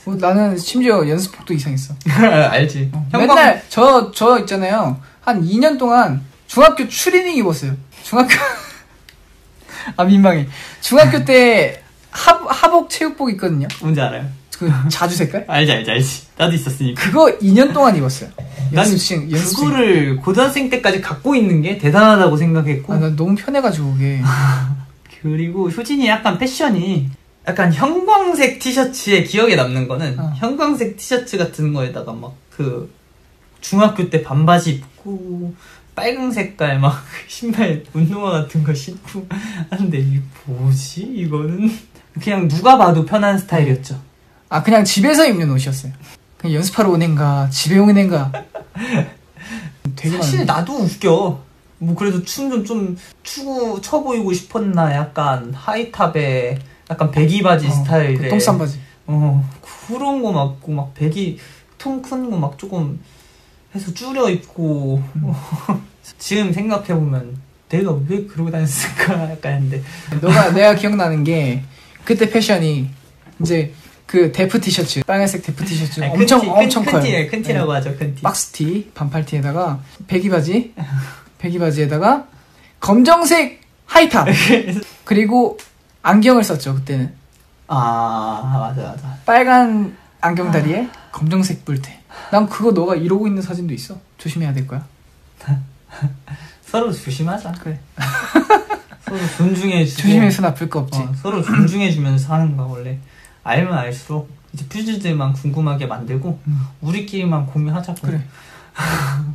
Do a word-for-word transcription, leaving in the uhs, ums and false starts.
어, 나는 심지어 연습복도 이상했어. 알지. 어, 형광... 맨날 저, 저 있잖아요. 한 이 년 동안 중학교 추리닝 입었어요. 중학교 아 민망해. 중학교 때 하, 하복 체육복 있거든요. 뭔지 알아요? 그 자주 색깔? 알지 알지 알지. 나도 있었으니까. 그거 이 년 동안 입었어요. 난 그거를 고등학생 때까지 갖고 있는 게 대단하다고 생각했고. 아, 난 너무 편해가지고 그게. 그리고 효진이 약간 패션이 약간 형광색 티셔츠에 기억에 남는 거는 어. 형광색 티셔츠 같은 거에다가 막 그 중학교 때 반바지 입고 빨강 색깔 막 신발 운동화 같은 거 신고 하는데 이게 뭐지 이거는 그냥 누가 봐도 편한 스타일이었죠. 아 그냥 집에서 입는 옷이었어요. 그냥 연습하러 오는가 집에 오는가. 되게 사실 많은데. 나도 웃겨. 뭐 그래도 춤 좀 좀 추고 춰 보이고 싶었나. 약간 하이탑에 약간 배기 바지 어, 스타일에 그 똥싼 바지. 어 그런 거 맞고 막 배기 통 큰 거 막 조금 해서 줄여 입고 음. 지금 생각해 보면 내가 왜 그러고 다녔을까 약간 했는데 너가 내가 기억나는 게 그때 패션이 이제 그 데프 티셔츠 빨간색 데프 티셔츠 아니, 엄청 큰 티, 엄청 큰, 커요. 큰 티, 큰 티라고 네. 하죠. 큰 티. 박스 티 반팔 티에다가 배기 바지 배기 바지에다가 검정색 하이탑 그리고 안경을 썼죠 그때는. 아 맞아 맞아. 빨간 안경다리에 검정색 뿔테. 난 그거 너가 이러고 있는 사진도 있어. 조심해야 될 거야. 서로 조심하자. 그래. 서로 존중해주고 조심해서 나쁠 거 없지. 어, 서로 존중해주면서 사는 거야 원래. 알면 알수록 이제 퓨즈들만 궁금하게 만들고 음. 우리끼리만 공유하자고. 그래.